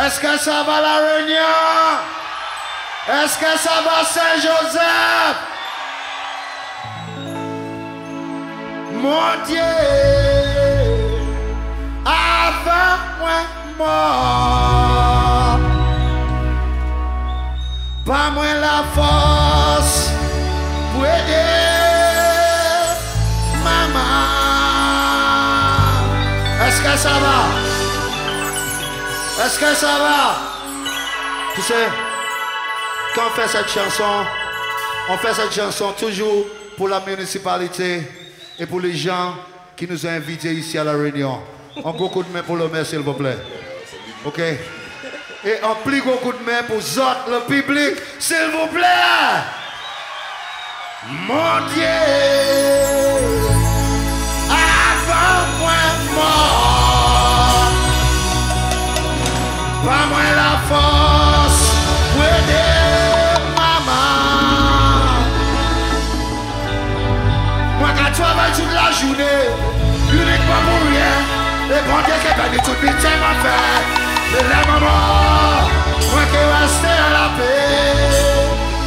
Est-ce que ça va la Réunion? Est-ce que ça va Saint-Joseph? Mon Dieu, avant moi mort, pas moins la force pour aider maman. Est-ce que ça va? Est-ce que ça va? Tu sais, quand on fait cette chanson toujours pour la municipalité et pour les gens qui nous ont invités ici à La Réunion. Un gros coup de main pour le maire, s'il vous plaît. OK? Et un plus gros coup de main pour Zot, le public, s'il vous plaît. Mon Dieu, avant moi mort, pas moi la force pour aider maman. Moi quand tu travailles toute la journée, uniquement pour rien, les bon Dieu qui permet tout le temps à faire. Et la maman, moi qui reste à la paix.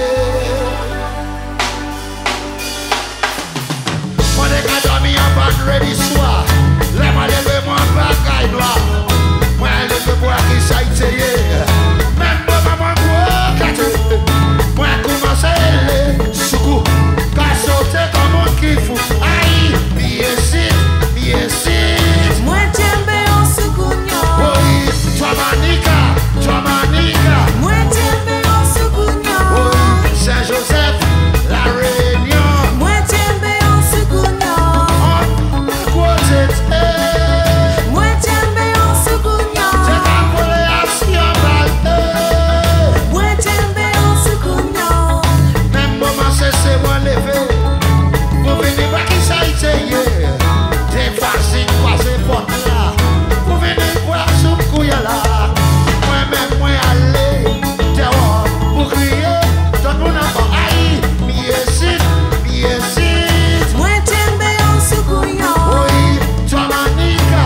Moi les gars dormi en bas ready soir, les moi levé moi pas caille noir. Moi levé boire qui ça essayer. Même pour maman quoi quatre. Moi commence à aller soukou, qu'à sauter comme un qui fou. Aïe, bien si. Moi j'aime bien soukounyo. Oui, toi manika. Moi j'aime bien soukounyo. Oui, Saint-Joseph, La Réunion. Moi j'aime bien soukounyo. Quoi c'est? Moi j'aime bien soukounyo. C'est la coléation balle. Moi j'aime bien soukounyo. Même moment c'est moi levé. Pour venir voir qui ça essaye. Des facile quoi c'est porte là. Pour venir voir sous couille là. Moi-même moi aller dehors pour crier. Tout le monde a pas aïe. Bien si. Moi j'aime bien soukounyo. Oui, toi manika.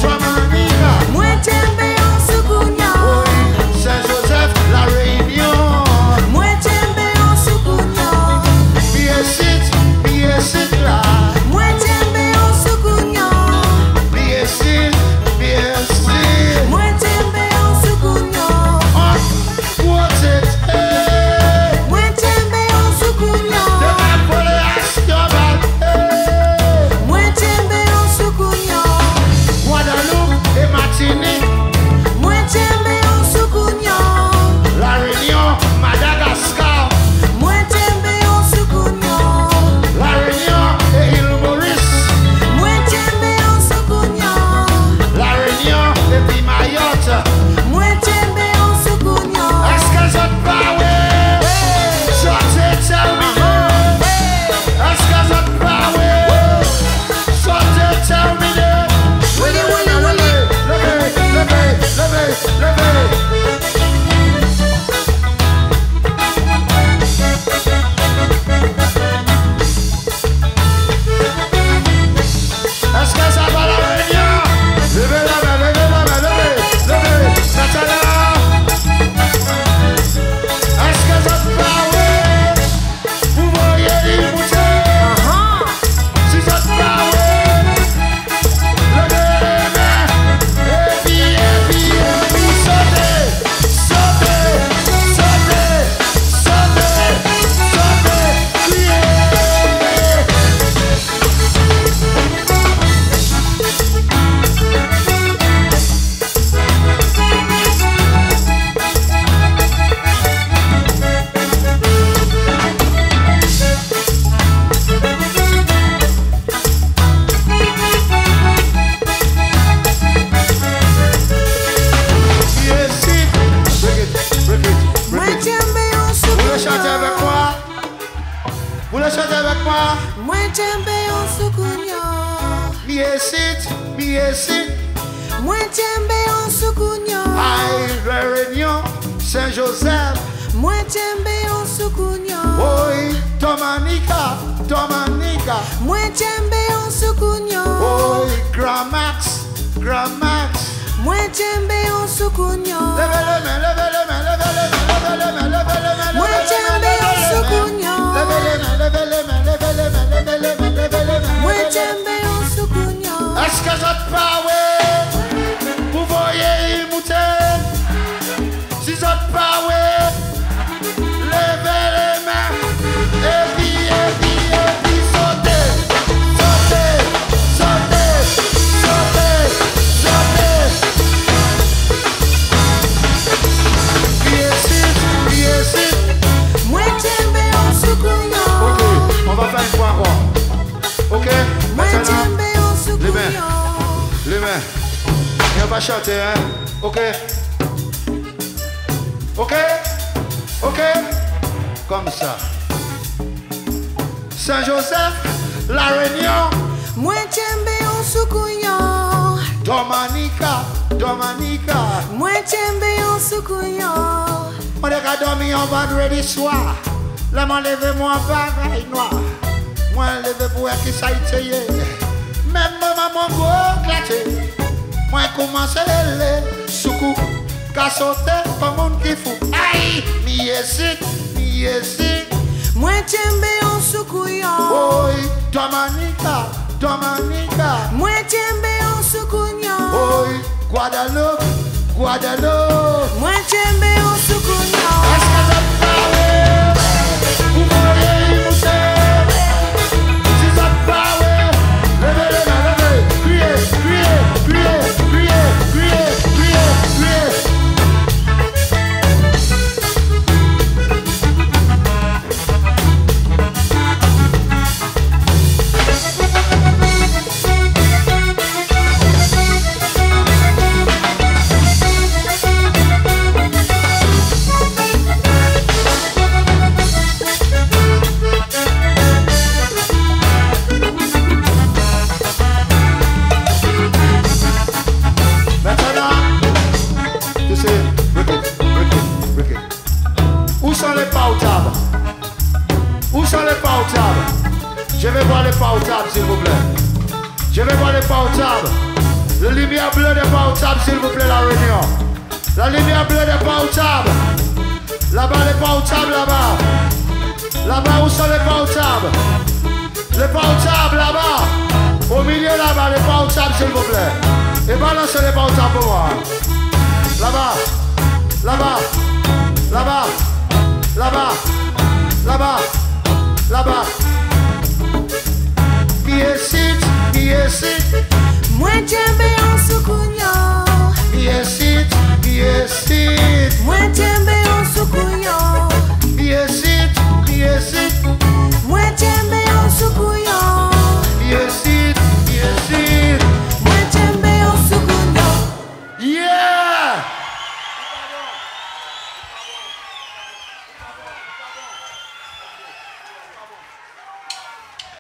Moi j'aime bien soukounyo. Oui, Saint-Joseph, La Réunion. Moi j'aime bien soukounyo. Bien sit là. Moi j'aime bien soukounyo. Bien sit. Moi j'aime bien soukounyo. Quoi c'est? Moi j'aime bien soukounyo. De la coléation balle. Moi j'aime bien soukounyo. Guadeloupe et Martinique. Moi j'aime bien soukounyo. La Réunion, Madagascar. Moi j'aime bien soukounyo. La Réunion et île Maurice. Moi j'aime bien soukounyo. La Réunion et puis Mayotte. Moi j'aime bien soukounyo. Est-ce que ça te parle? Sortez terminé. Est-ce que ça te parle? Sortez terminé. Levez. Est-ce que ça va la Réunion? Levez. Natalia. Est-ce que ça te parle? Vous voyez les moutons? Si ça te parle, levez les mains. Et puis, sautez. Criez. Moi j'aime bien Vous le chantez avec moi? Moi j'aime bien soukounyo. Moi j'aime bien soukounyo. Aïe, La Réunion, Saint-Joseph. Moi j'aime bien soukounyo. Oui, Dominica. Moi j'aime bien soukounyo. Oui, Grand Max. Moi Tchembe on soukounyo. Levez les mains, levez les mains, levez les mains, levez les mains, levez les mains. Moi Tchembe on soukounyo. Levez les mains, levez les mains, levez les mains, levez les mains, levez les mains. Moi Tchembe on soukounyo. Est-ce que vous êtes pas ouais? Vous voyez y monter? Si vous êtes pas ouais, levez les mains. Et puis, sautez, sautez, sautez, sautez, sautez. Pied ici. Moi Tchembe on soukounyo. Ok, on va faire une fois encore. Ok, Moi maintenant, Tchembe on soukounyo. les mains. Et on va chanter, hein? Ok? Ok? Ok? Comme ça. Saint-Joseph, La Réunion, Moi Tchembe on soukounyo. Dominica, Dominica. Moi Tchembe on soukounyo. On est qu'à dormir en vendredi soir. Là, moi, levez-moi en bagaille noir. Moi, levez pour qui ça y est. Même maman, gros claté. Moi, commence à les soukou. Qu'à sauter comme un qui fou. Aïe, mi ici. Moi Tchembe on soukounyo. Oi, Dominica, Dominica. Moi Tchembe on soukounyo. Oi, Guadeloupe, Guadeloupe. Moi Tchembe on soukounyo. Est-ce que vous êtes parlé? Vous voyez y monter? Si vous êtes parlé, levez les mains, levez. Criez, criez, criez, criez, criez, criez, criez. Je vais voir les portables, s'il vous plaît. Je vais voir les portables. La lumière bleue des portables, s'il vous plaît, La Réunion. La lumière bleue des portables. Là-bas, les portables, là-bas. Là-bas, où sont les portables? Les portables, là-bas. Au milieu, là-bas, les portables, s'il vous plaît. Et balancez les portables pour moi. Là-bas. Là-bas. Là-bas. Là-bas. Là-bas. Là-bas. Pied ici.